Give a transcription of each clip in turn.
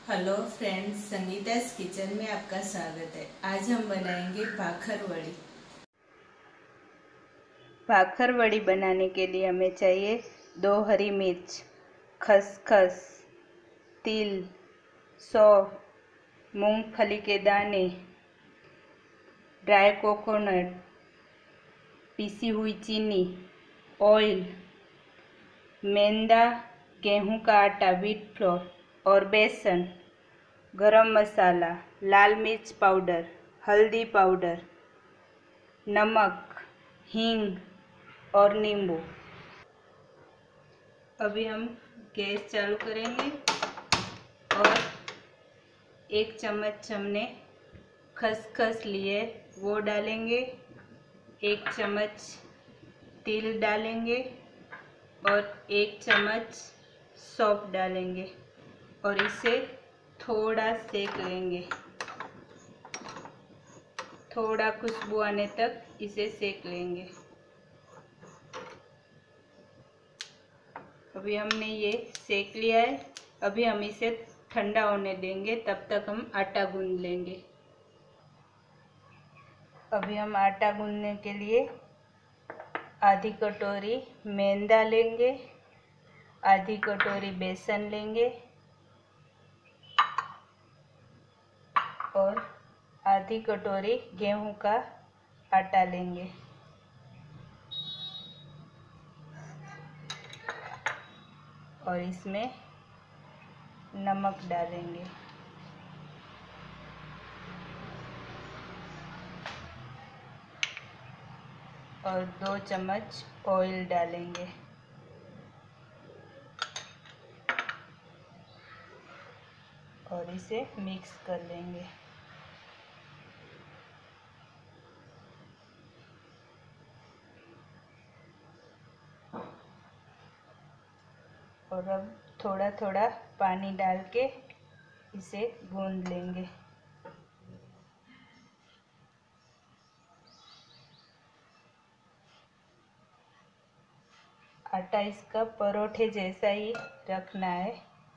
Hello friends, संगीता's kitchen में आपका स्वागत है। आज हम बनाएंगे भाखर वड़ी। भाखर वड़ी बनाने के लिए हमें चाहिए 2 हरी मिर्च, खसखस, तिल, सौंफ, मूंगफली के दाने, ड्राई कोकोनट, पीसी हुई चीनी, ऑयल, मैदा, गेहूं का आटा व्हीट फ्लोर और बेसन, गरम मसाला, लाल मिर्च पाउडर, हल्दी पाउडर, नमक, हींग और नींबू। अभी हम गैस चालू करेंगे और 1 चम्मच हमने खसखस लिए वो डालेंगे, 1 चम्मच तिल डालेंगे और 1 चम्मच सौंफ डालेंगे और इसे थोड़ा सेक लेंगे। थोड़ा खुशबू आने तक इसे सेक लेंगे। अभी हमने ये सेक लिया है। अभी हम इसे ठंडा होने देंगे, तब तक हम आटा गूंद लेंगे। अभी हम आटा गूंदने के लिए आधी कटोरी मैदा लेंगे, आधी कटोरी बेसन लेंगे और आधी कटोरी गेहूं का आटा लेंगे। और इसमें नमक डालेंगे और 2 चम्मच ऑयल डालेंगे और इसे मिक्स कर लेंगे। और अब थोड़ा थोड़ा पानी डाल के इसे गूंद लेंगे। आटा इसका परोठे जैसा ही रखना है।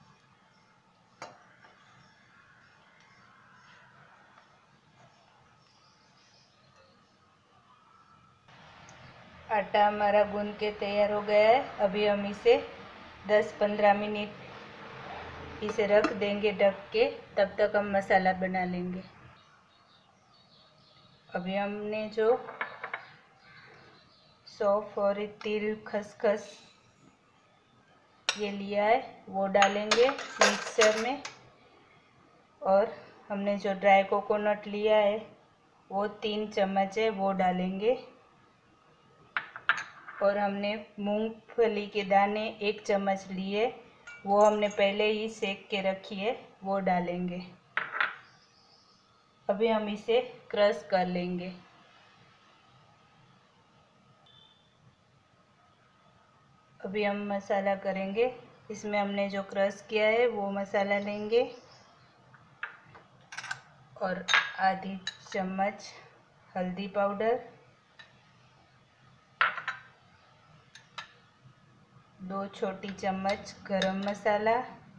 आटा हमारा गूंद के तैयार हो गया है। अभी हम इसे 10-15 मिनट इसे रख देंगे ढक के, तब तक हम मसाला बना लेंगे। अभी हमने जो सौंफ और तिल खसखस ये लिया है वो डालेंगे मिक्सर में। और हमने जो ड्राई कोकोनट लिया है वो 3 चम्मच है वो डालेंगे। और हमने मूंगफली के दाने 1 चम्मच लिए, वो हमने पहले ही सेक के रखी है, वो डालेंगे। अभी हम इसे क्रश कर लेंगे। अभी हम मसाला करेंगे। इसमें हमने जो क्रश किया है वो मसाला लेंगे और आधी चम्मच हल्दी पाउडर, 2 छोटी चम्मच गरम मसाला,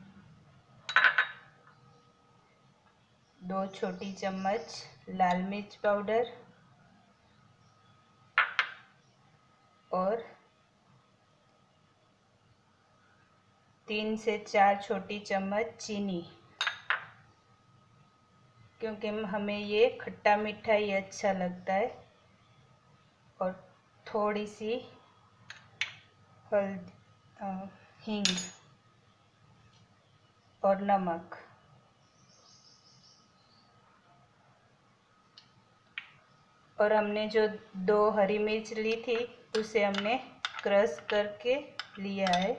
2 छोटी चम्मच लाल मिर्च पाउडर और 3 से 4 छोटी चम्मच चीनी, क्योंकि हमें ये खट्टा मीठा ही अच्छा लगता है। और थोड़ी सी हींग और नमक। और हमने जो 2 हरी मिर्च ली थी उसे हमने क्रश करके लिया है।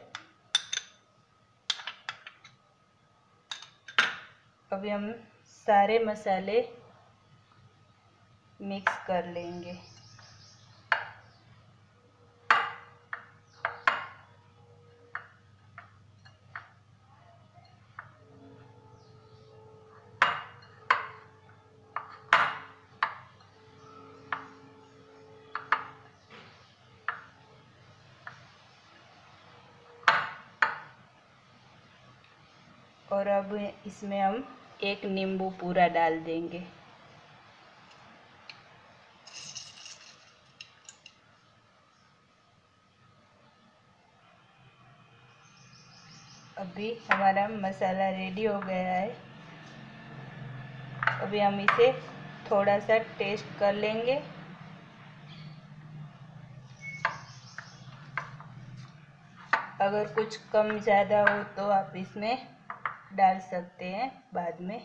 अभी हम सारे मसाले मिक्स कर लेंगे। और अब इसमें हम एक नींबू पूरा डाल देंगे। अभी हमारा मसाला रेडी हो गया है। अभी हम इसे थोड़ा सा टेस्ट कर लेंगे। अगर कुछ कम ज़्यादा हो तो आप इसमें डाल सकते हैं बाद में।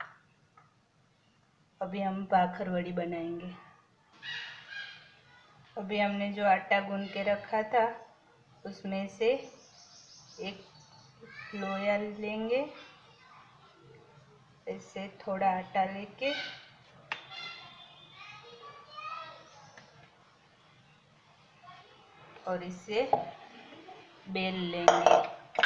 अभी हम भाखरवड़ी बनाएंगे। अभी हमने जो आटा गूंद के रखा था उसमें से एक लोया लेंगे। इससे थोड़ा आटा लेके और इसे बेल लेंगे।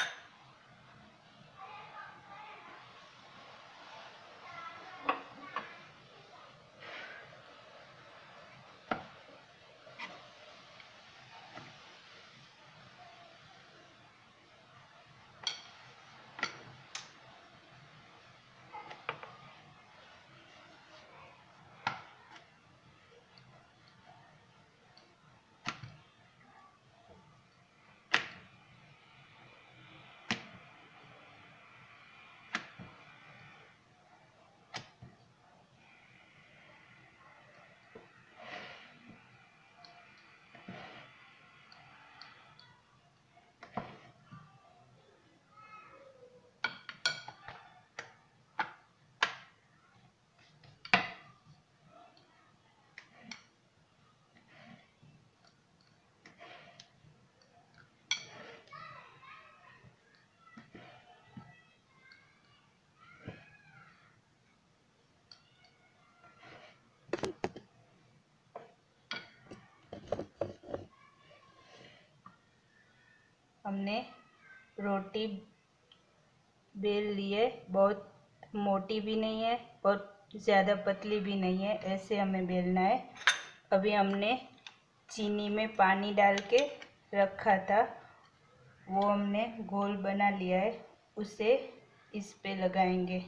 हमने रोटी बेल ली है। बहुत मोटी भी नहीं है और ज़्यादा पतली भी नहीं है, ऐसे हमें बेलना है। अभी हमने चीनी में पानी डाल के रखा था, वो हमने घोल बना लिया है, उसे इस पे लगाएंगे।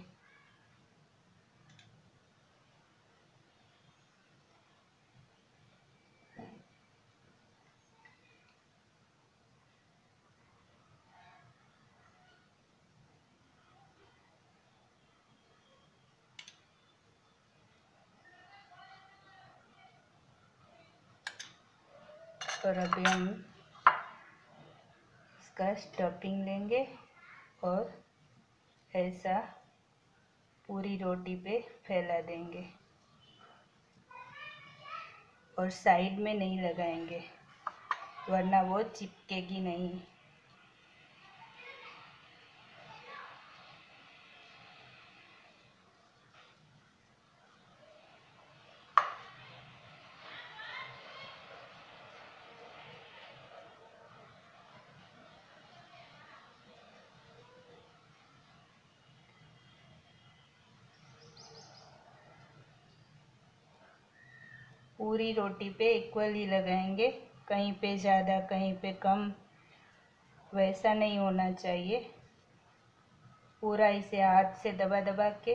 और अभी हम इसका स्टफिंग लेंगे और ऐसा पूरी रोटी पे फैला देंगे और साइड में नहीं लगाएंगे वरना वो चिपकेगी नहीं। पूरी रोटी पे इक्वली लगाएंगे, कहीं पे ज़्यादा कहीं पे कम, वैसा नहीं होना चाहिए। पूरा इसे हाथ से दबा दबा के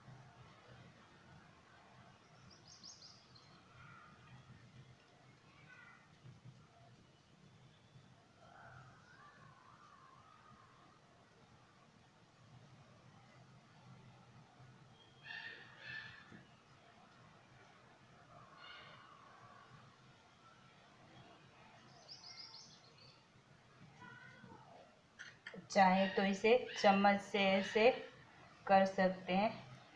चाहे तो इसे चम्मच से ऐसे कर सकते हैं।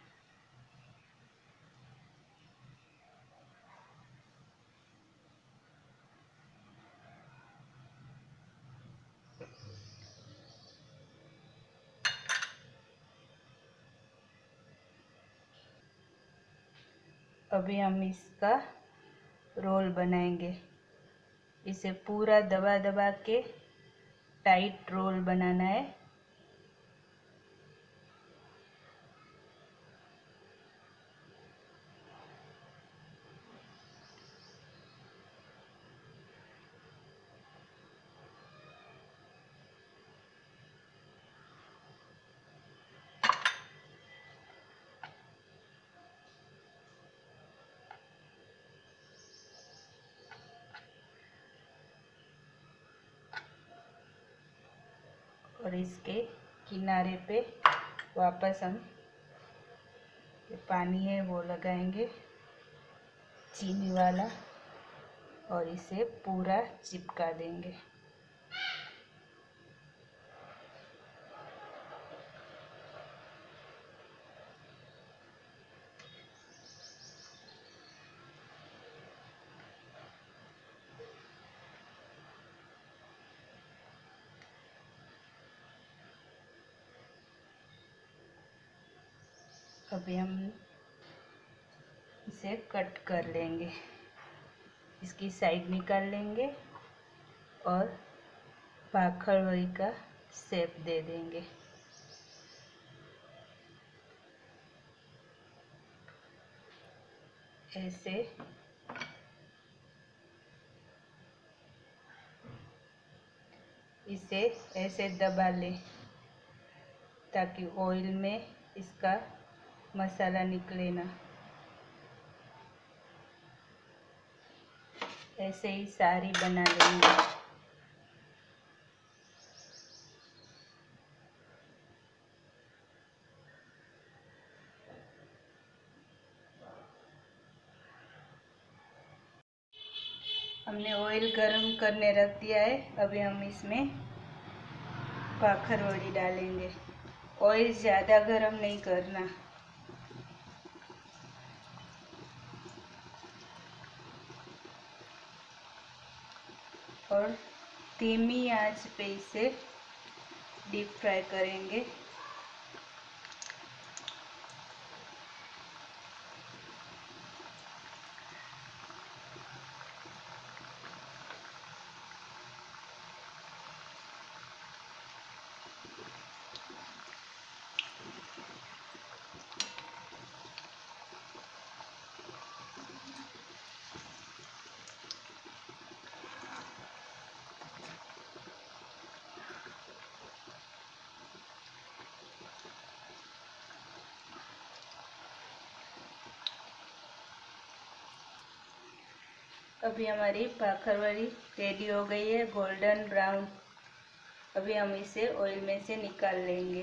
अभी हम इसका रोल बनाएंगे। इसे पूरा दबा दबा के टाइट रोल बनाना है। और इसके किनारे पे वापस हम पानी है वो लगाएंगे चीनी वाला और इसे पूरा चिपका देंगे। अभी हम इसे कट कर लेंगे, इसकी साइड निकाल लेंगे और पाखरवड़ी का शेप दे देंगे। ऐसे इसे ऐसे दबा लें ताकि ऑयल में इसका मसाला निकले ना। ऐसे ही सारी बना लेंगे। हमने ऑयल गरम करने रख दिया है। अभी हम इसमें पाखरवड़ी डालेंगे। ऑयल ज़्यादा गरम नहीं करना। और धीमी आंच पे इसे डीप फ्राई करेंगे। अभी हमारी पाखरवड़ी रेडी हो गई है, गोल्डन ब्राउन। अभी हम इसे ऑयल में से निकाल लेंगे।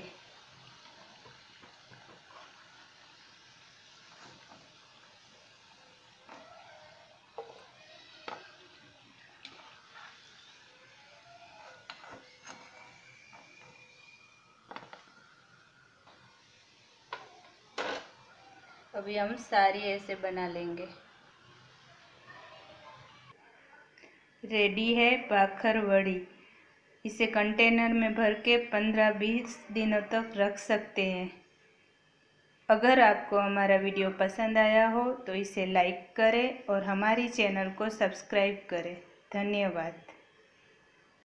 अभी हम सारी ऐसे बना लेंगे। रेडी है पाखरवड़ी। इसे कंटेनर में भर के 15-20 दिनों तक रख सकते हैं। अगर आपको हमारा वीडियो पसंद आया हो तो इसे लाइक करें और हमारी चैनल को सब्सक्राइब करें। धन्यवाद।